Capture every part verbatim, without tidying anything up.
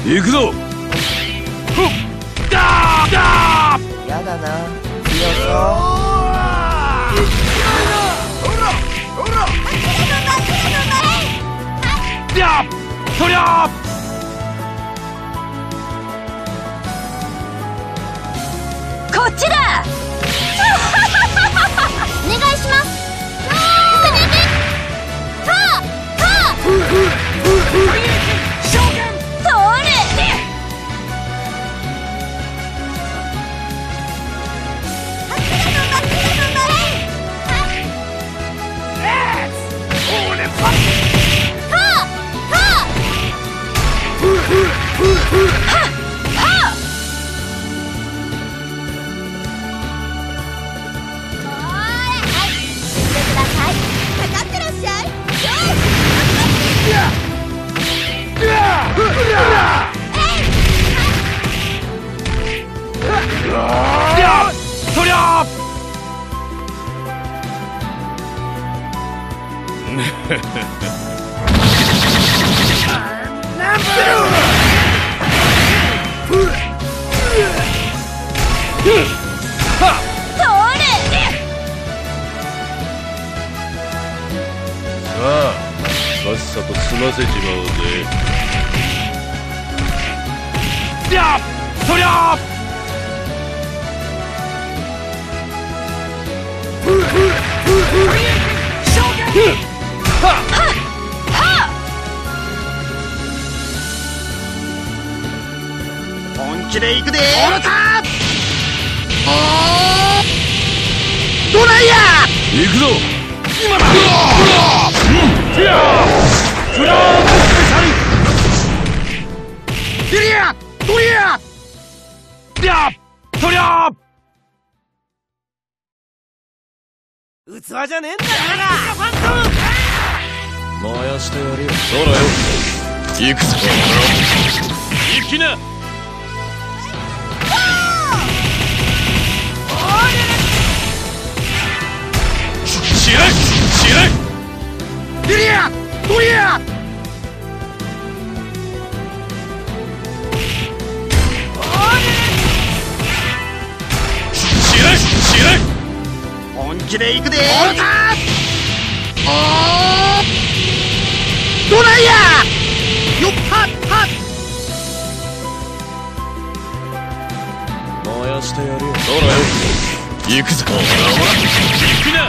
行くぞ。ふっだーだー。 やだな、強そう。 やっとりゃー。 こっちだ。お願いします。 そりゃー。さあ、さっさと済ませちまおうぜ。やっそりゃー。 本気で行くで。 おらたドライヤー。 行くぞ。今だ。うん。いやフラースペシャル。 リリアドリアいやそりゃー。 器じゃねえんだよ燃やしてやるよ。そらよ。行くぞ。行きな。しらいしらい。 リリアドリアしらいしらい。 本気で行くで。ドライヤーよっはっはっ。 燃やしてやるよ。そらよ。行くぞ。ほらほら行くな。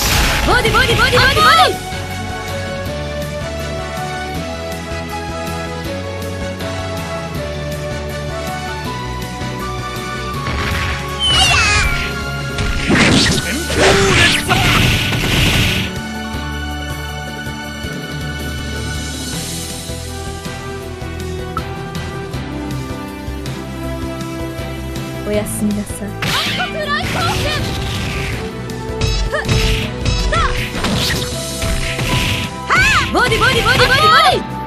ボディボディボディボディボディ。 おやすみなさい。 暗黒来光線。 ボディボディボディボディボディ。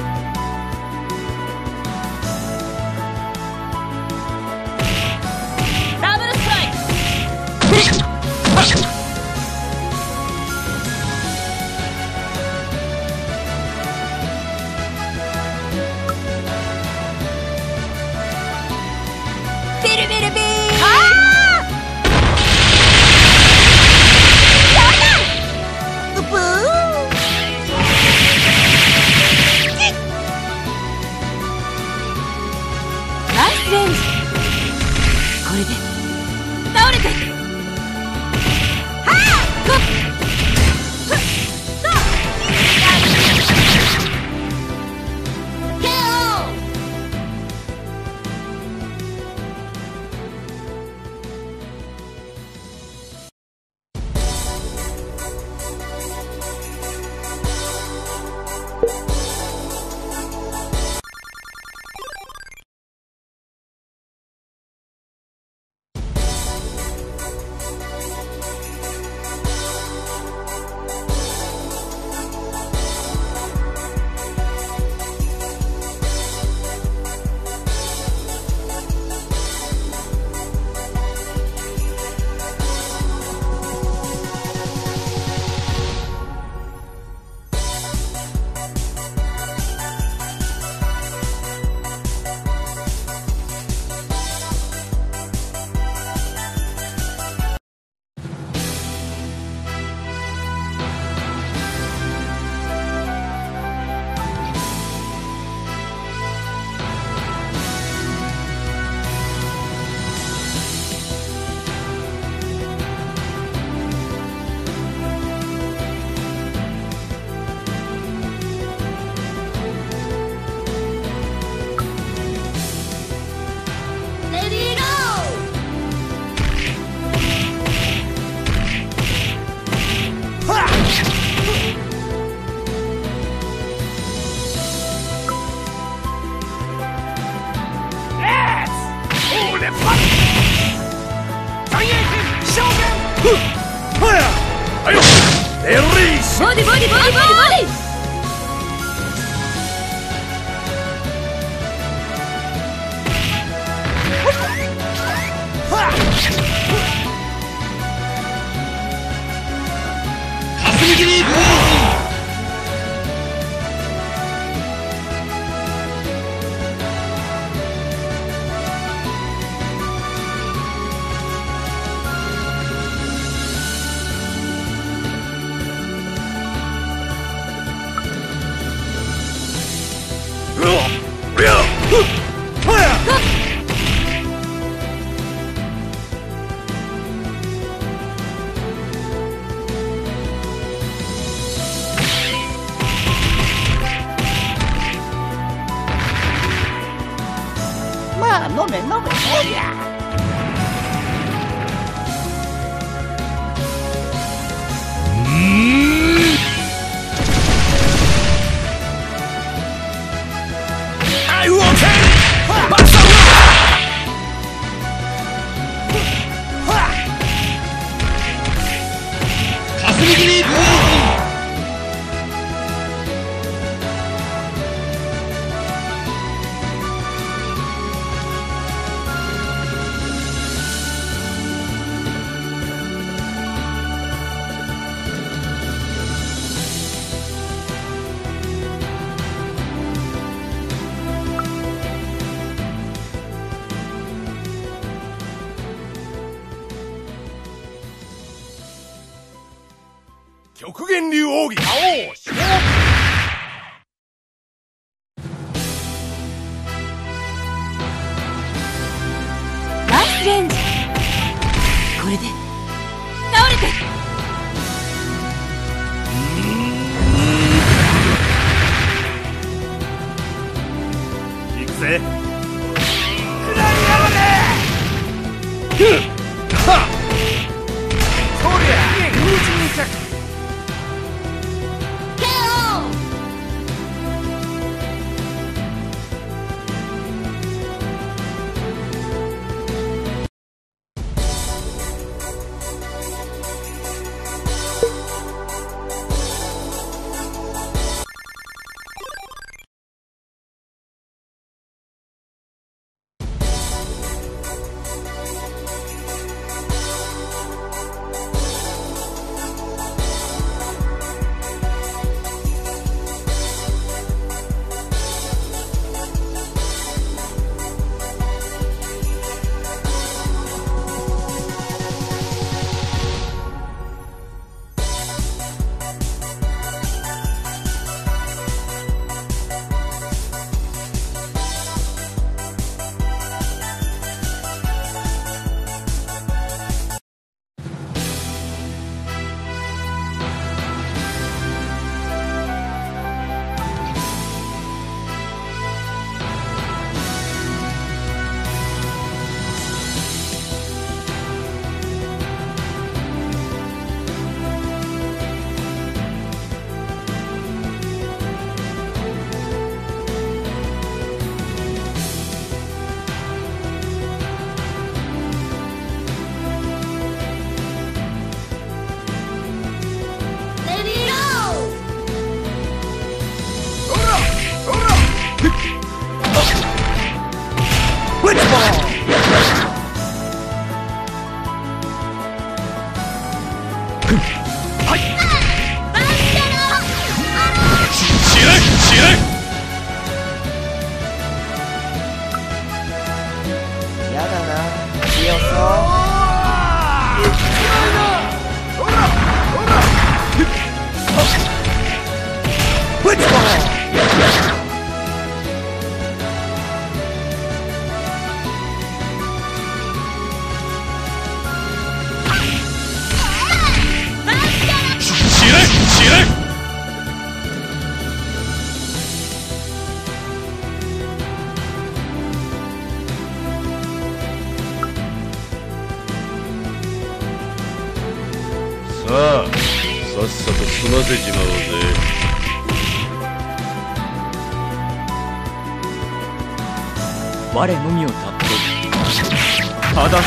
ダブルストライビルビルビー。レンジ。これで倒れて。はあゴッふっと ケーオー。 ボディボディボディボディボディ。 霞切り。 まあ飲め飲めおりゃ。 I will take 霞切り。極限流奥義。青勝負。 ナイスレンジ。これで倒れて。 行くぜ。くらいやろね。はっ。そりゃ空中に着。 はい知れ知れやだな強そうさあ、さっさと済ませちまおうぜ。 我のみをたっぷりただ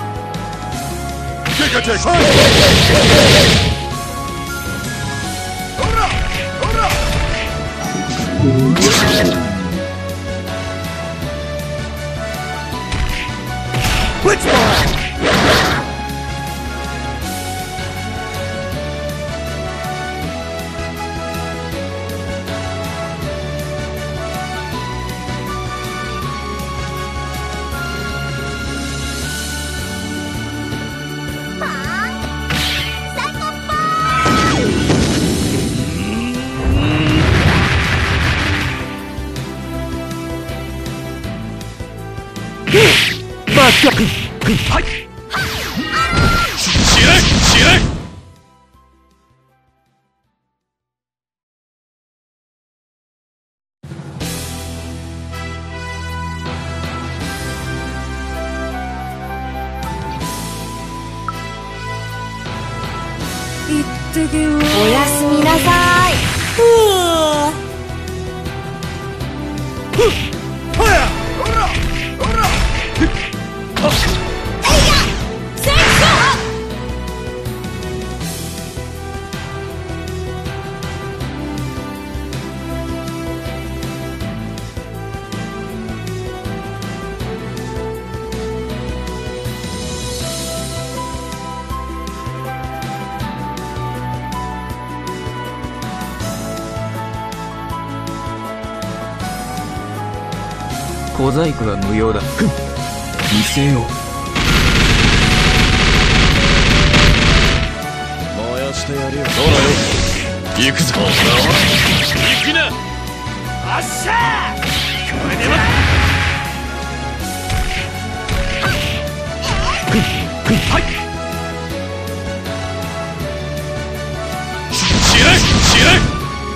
はい知れ知れおやすみなさい。ふう小細工は無用だ。見せよう。 燃やしてやるよ。そうだよ。行くぞ。行きな。 あっしゃー。これでははい知れ知れ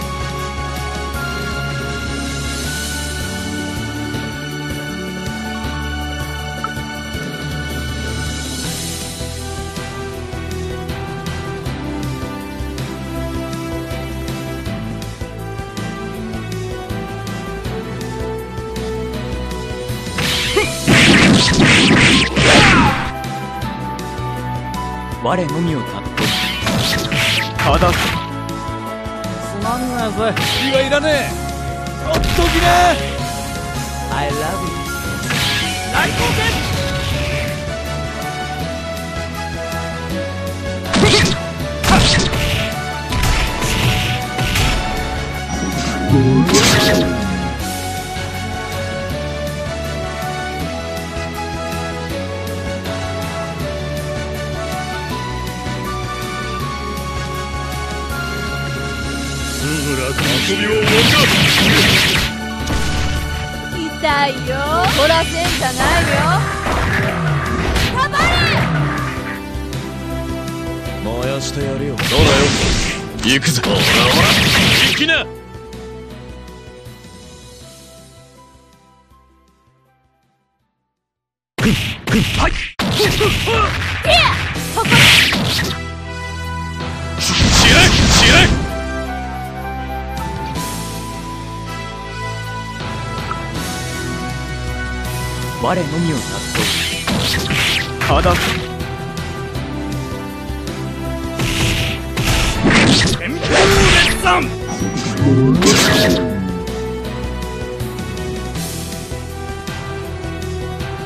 我のみをたっぷりただすまんなさい。火はいらねえ。ほっときな。 I love you。 大光線遊びを終わ痛いよ。ほらせんじゃないよ。頑張れ。 燃やしてやるよ。そうだよ。行くぞ。ほらほら行きな。 はい。 知れ知れ我のみをたっとただ天風列山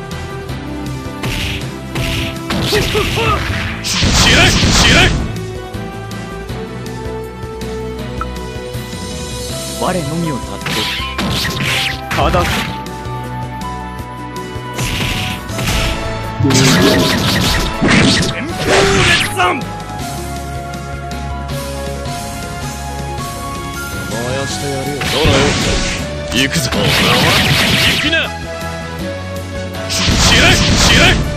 知れ知れ我のみを尊ぶ。ただ燃やしてやるよ。どうだよ。行くぞ。行きな。白い白い。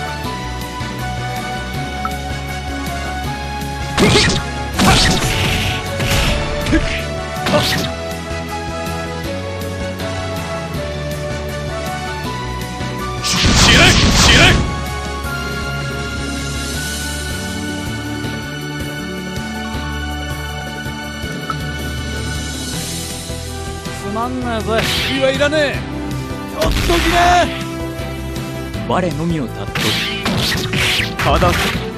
つまんねえぜ。 首はいらねえ。とっときな。 我のみを尊ぶ。ただ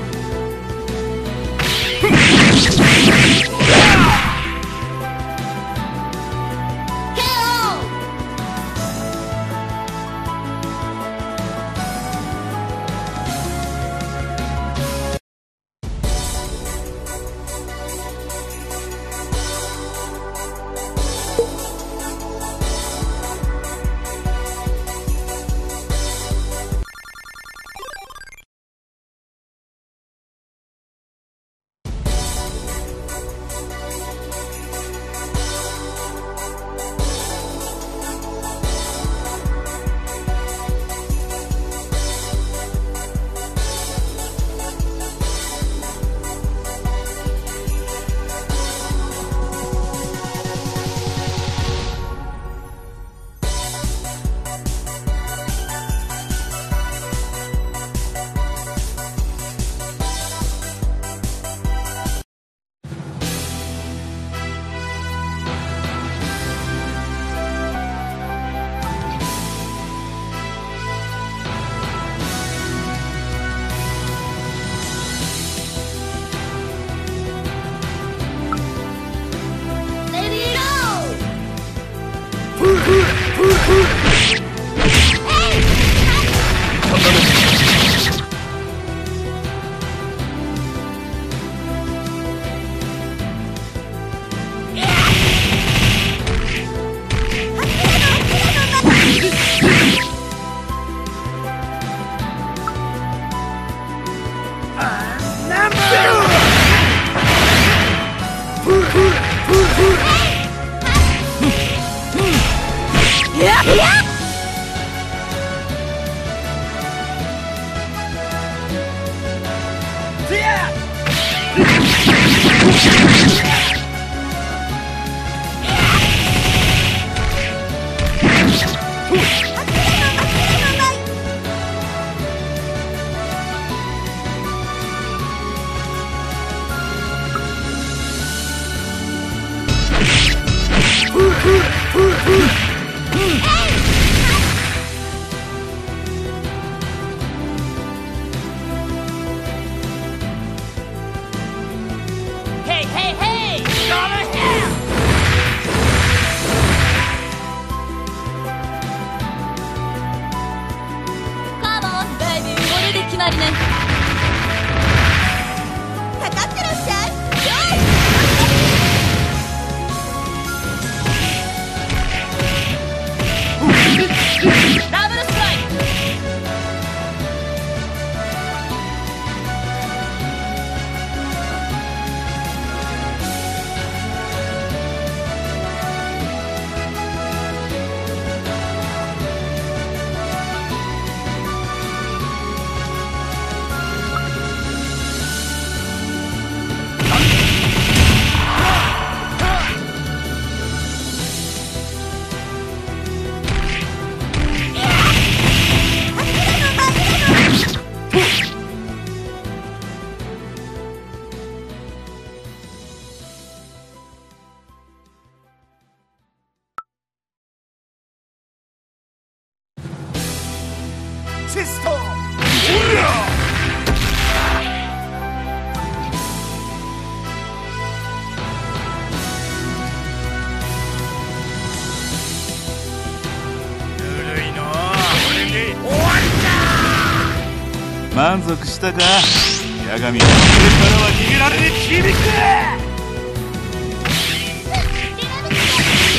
満足したか？八神、これからは逃げられねえ響く！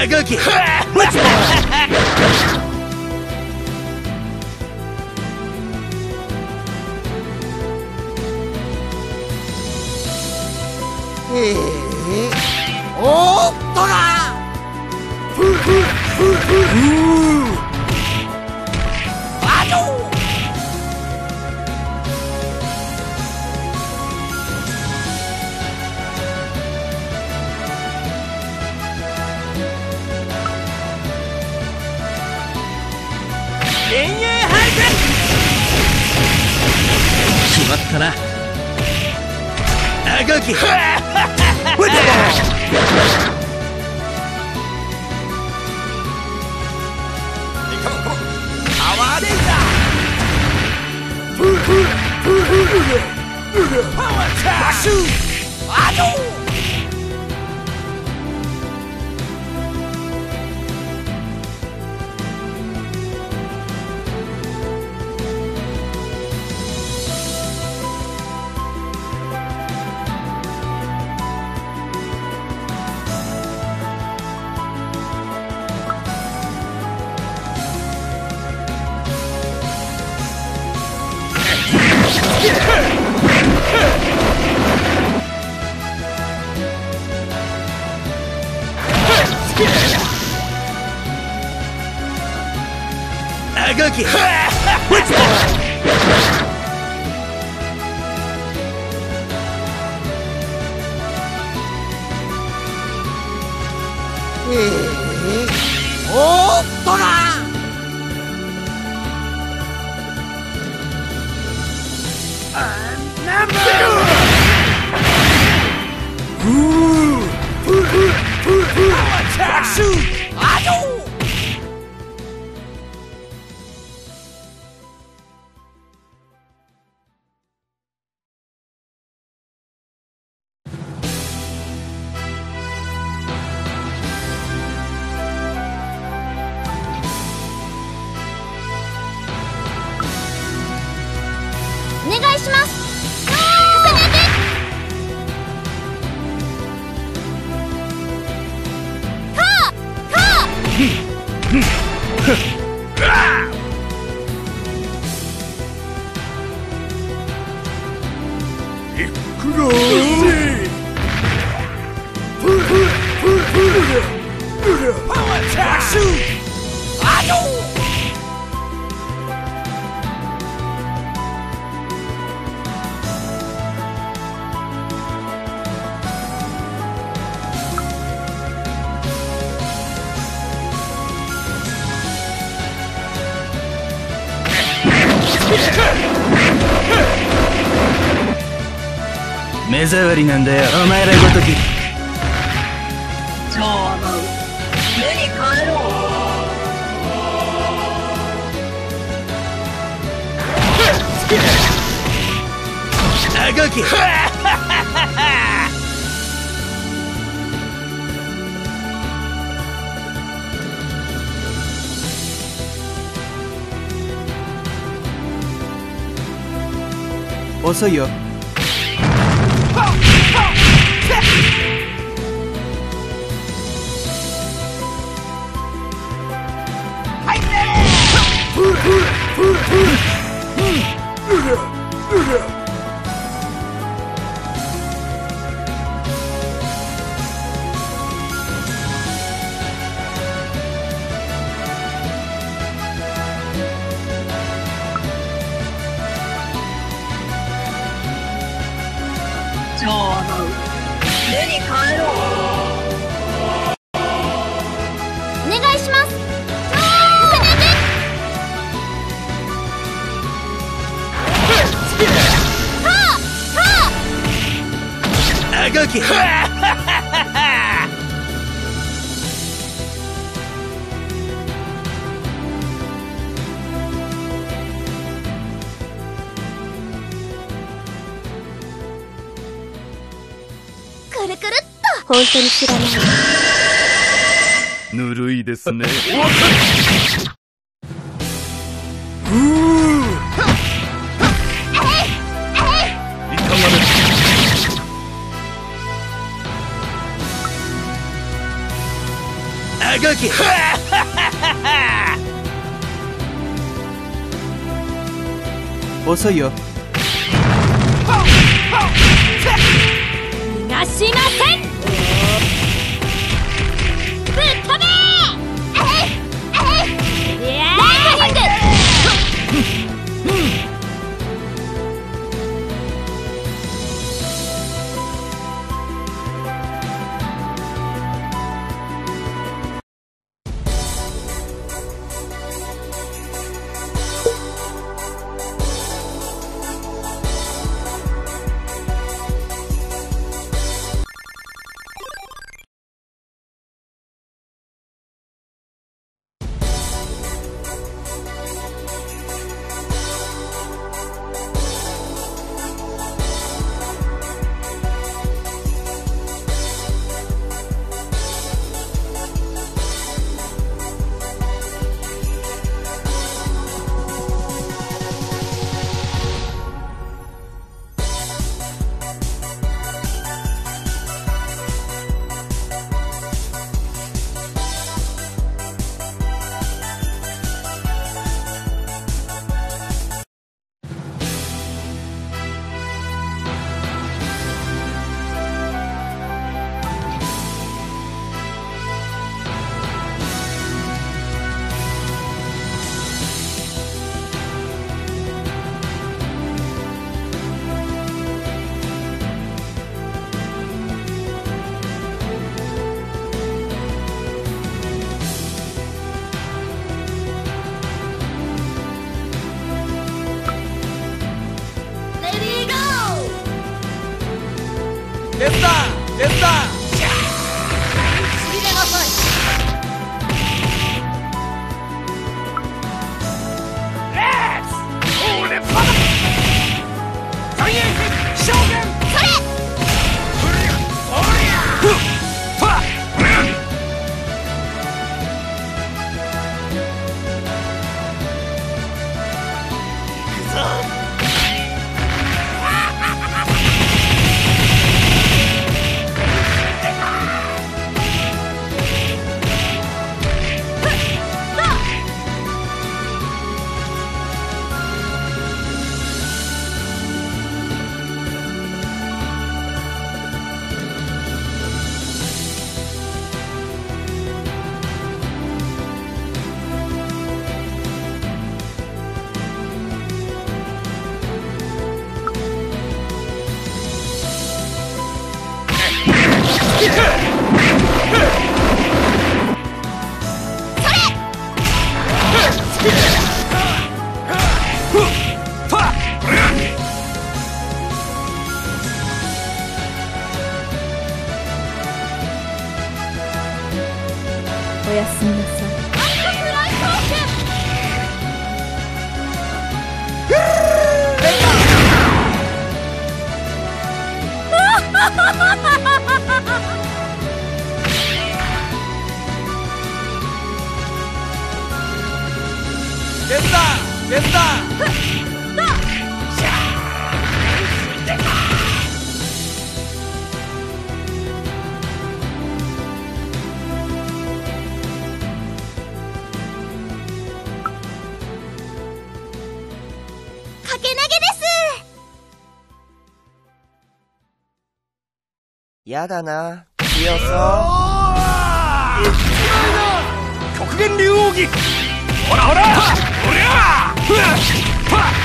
あがけおっとらふふふふあの幻影配線決まったなあがけパワーレイザーふふふふパワーチャーシューあのあがけおっとらナムふふふふチャーシューあのお願いします。 パワーチャーシューあの目障りなんだよお前らごとき超甘う目に帰ろうあがけ遅いよ超甘う目に帰ろうお願いします。 あがけくるくるっと。本当に知らない。 ぬるいですね。 いかがですか。あが撃。遅いよ。 逃がしません。ぶっ飛べー。えいえい。いやーライトニング。 決断決断。 入れなさい。 レッツ俺パダ三円証言。 それ。 おりゃおりゃふっファッ。 おやすみなさい。 決断決断。 かけ投げです。 やだな、強そう。 極限竜奥義。ほらほらおりゃふわっふわっ。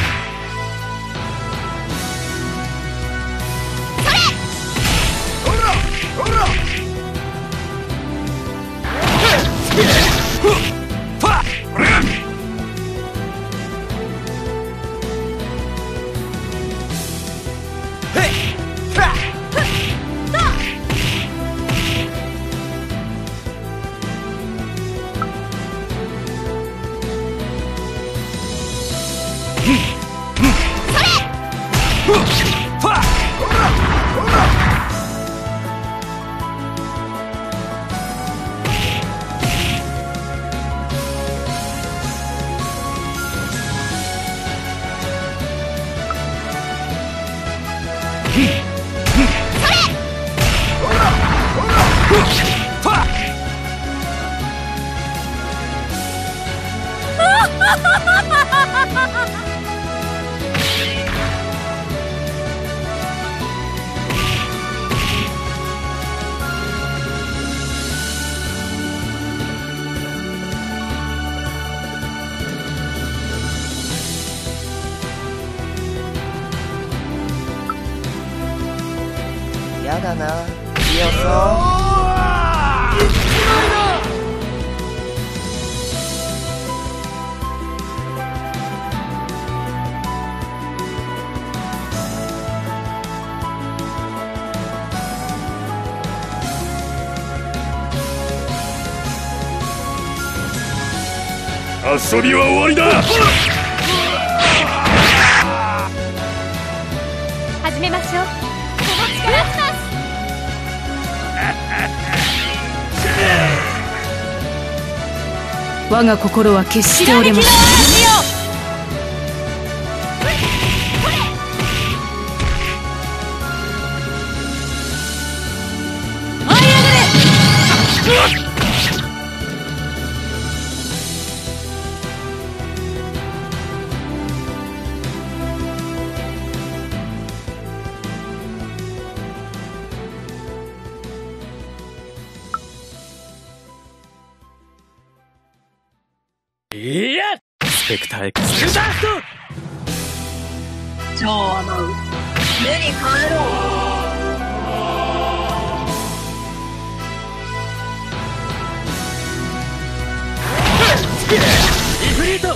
それ。 ほらほらふっふわっおりゃ。へいふわっふっと。 やだな。強そう。 遊びは終わりだ。 始めましょう。この力します。我が心は決して折れません。舞い上がれ。 いや、スペクター X スタート。 超甘う。目に帰ろう。 イフリート。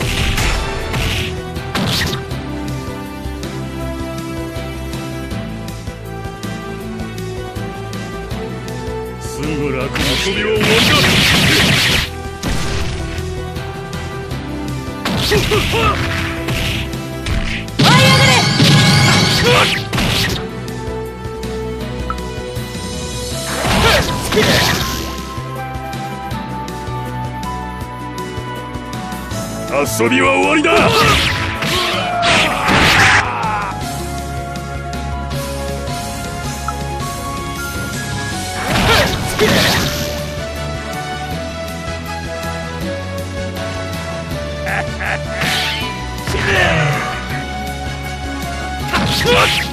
すぐ楽な遊びは終わりだ。 舞い上がれ。 遊びは終わりだ。 What?